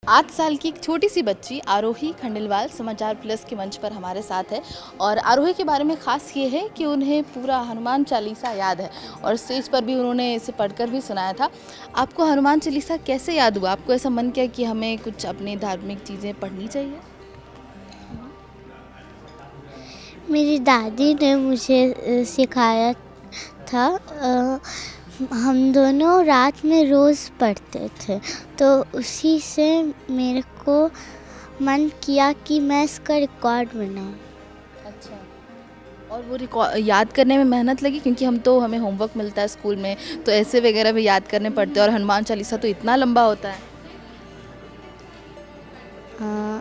8 साल की एक छोटी सी बच्ची आरोही खंडेलवाल समाचार प्लस के मंच पर हमारे साथ है। और आरोही के बारे में ख़ास ये है कि उन्हें पूरा हनुमान चालीसा याद है और स्टेज पर भी उन्होंने इसे पढ़कर भी सुनाया था। आपको हनुमान चालीसा कैसे याद हुआ? आपको ऐसा मन किया कि हमें कुछ अपनी धार्मिक चीज़ें पढ़नी चाहिए? मेरी दादी ने मुझे सिखाया था। हम दोनों रात में रोज़ पढ़ते थे, तो उसी से मेरे को मन किया कि मैं इसका रिकॉर्ड बनाऊं। अच्छा। और वो रिकॉर्ड याद करने में मेहनत लगी, क्योंकि हमें होमवर्क मिलता है स्कूल में, तो ऐसे वगैरह भी याद करने पड़ते हैं और हनुमान चालीसा तो इतना लंबा होता है। आ,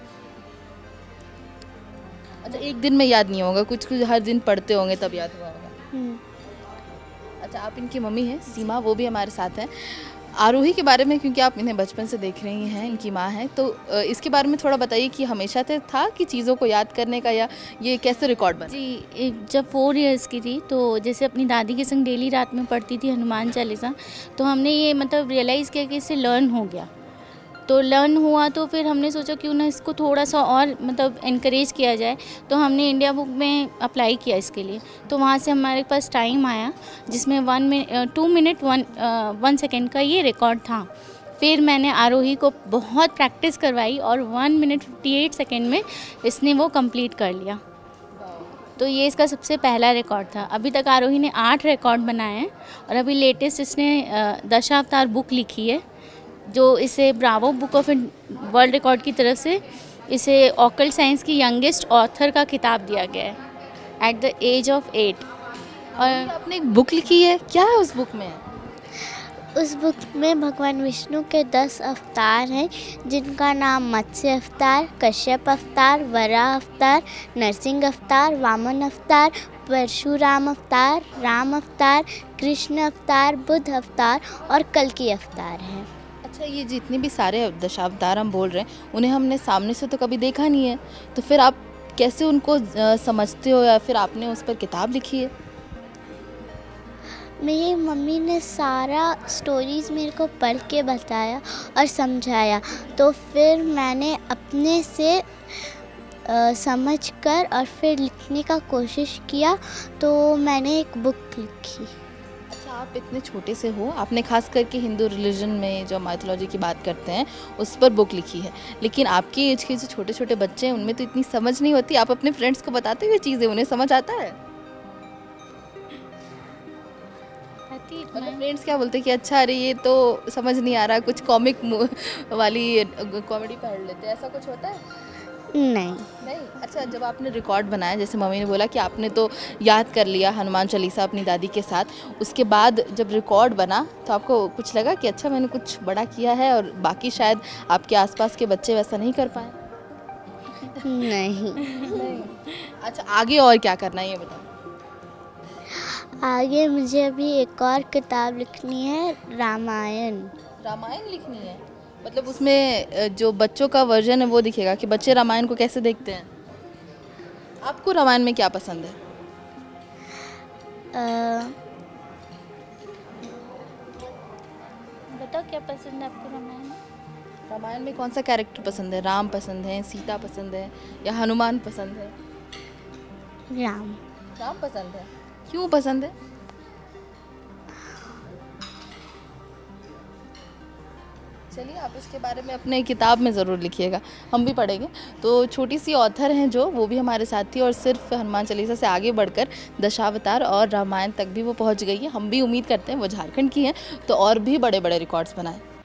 अच्छा, एक दिन में याद नहीं होगा, कुछ कुछ हर दिन पढ़ते होंगे तब याद हुआ होगा। अच्छा, आप इनकी मम्मी हैं सीमा, वो भी हमारे साथ हैं। आरोही के बारे में, क्योंकि आप इन्हें बचपन से देख रही हैं, इनकी माँ हैं, तो इसके बारे में थोड़ा बताइए कि हमेशा से था कि चीज़ों को याद करने का, या ये कैसे रिकॉर्ड बना? जी, जब 4 इयर्स की थी तो जैसे अपनी दादी के संग डेली रात में पढ़ती थी हनुमान चालीसा, तो हमने ये मतलब रियलाइज़ किया कि इससे लर्न हो गया। तो लर्न हुआ तो फिर हमने सोचा क्यों ना इसको थोड़ा सा और मतलब इनकरेज किया जाए, तो हमने इंडिया बुक में अप्लाई किया इसके लिए। तो वहाँ से हमारे पास टाइम आया जिसमें 2 मिनट 1 सेकेंड का ये रिकॉर्ड था। फिर मैंने आरोही को बहुत प्रैक्टिस करवाई और 1 मिनट 58 सेकेंड में इसने वो कंप्लीट कर लिया। तो ये इसका सबसे पहला रिकॉर्ड था। अभी तक आरोही ने 8 रिकॉर्ड बनाए हैं और अभी लेटेस्ट इसने दशावतार बुक लिखी है, जो इसे bravo book of world record की तरफ से इसे ऑकल्ट साइंस की यंगेस्ट ऑथर का खिताब दिया गया है एट द एज ऑफ 8। और आपने एक बुक लिखी है, क्या है उस बुक में? उस बुक में भगवान विष्णु के 10 अवतार हैं, जिनका नाम मत्स्य अवतार, कश्यप अवतार, वराह अवतार, नरसिंह अवतार, वामन अवतार, परशुराम अवतार, राम अवतार, कृष्ण अवतार, बुद्ध अवतार और कल्कि अवतार हैं। अच्छा, ये जितने भी सारे दशावतार हम बोल रहे हैं, उन्हें हमने सामने से तो कभी देखा नहीं है, तो फिर आप कैसे उनको समझते हो, या फिर आपने उस पर किताब लिखी है? मेरी मम्मी ने सारा स्टोरीज़ मेरे को पढ़ के बताया और समझाया, तो फिर मैंने अपने से समझ कर और फिर लिखने का कोशिश किया, तो मैंने एक बुक लिखी। अच्छा, आप इतने छोटे से हो, आपने खास करके हिंदू रिलीजन में जो माइथोलॉजी की बात करते हैं उस पर बुक लिखी है, लेकिन आपकी एज के जो छोटे छोटे बच्चे हैं उनमें तो इतनी समझ नहीं होती। आप अपने फ्रेंड्स को बताते हुए चीज़ें, उन्हें समझ आता है? मतलब फ्रेंड्स क्या बोलते हैं कि अच्छा, अरे ये तो समझ नहीं आ रहा, कुछ कॉमिक वाली कॉमेडी पढ़ लेते हैं, ऐसा कुछ होता है? नहीं। अच्छा, जब आपने रिकॉर्ड बनाया, जैसे मम्मी ने बोला कि आपने तो याद कर लिया हनुमान चालीसा अपनी दादी के साथ, उसके बाद जब रिकॉर्ड बना तो आपको कुछ लगा कि अच्छा मैंने कुछ बड़ा किया है और बाकी शायद आपके आसपास के बच्चे वैसा नहीं कर पाए? नहीं। अच्छा, आगे और क्या करना है ये बताओ। आगे मुझे अभी एक और किताब लिखनी है, रामायण। रामायण लिखनी है? मतलब उसमें जो बच्चों का वर्जन है वो दिखेगा कि बच्चे रामायण को कैसे देखते हैं? आपको रामायण में क्या पसंद है? बताओ क्या पसंद है आपको रामायण में? रामायण में कौन सा कैरेक्टर पसंद है? राम पसंद है, सीता पसंद है, या हनुमान पसंद है? राम। राम पसंद है। क्यों पसंद है? चलिए, आप इसके बारे में अपने किताब में ज़रूर लिखिएगा, हम भी पढ़ेंगे। तो छोटी सी ऑथर हैं जो, वो भी हमारे साथ थी और सिर्फ हनुमान चालीसा से आगे बढ़कर दशावतार और रामायण तक भी वो पहुंच गई है। हम भी उम्मीद करते हैं, वो झारखंड की हैं तो और भी बड़े बड़े रिकॉर्ड्स बनाएं।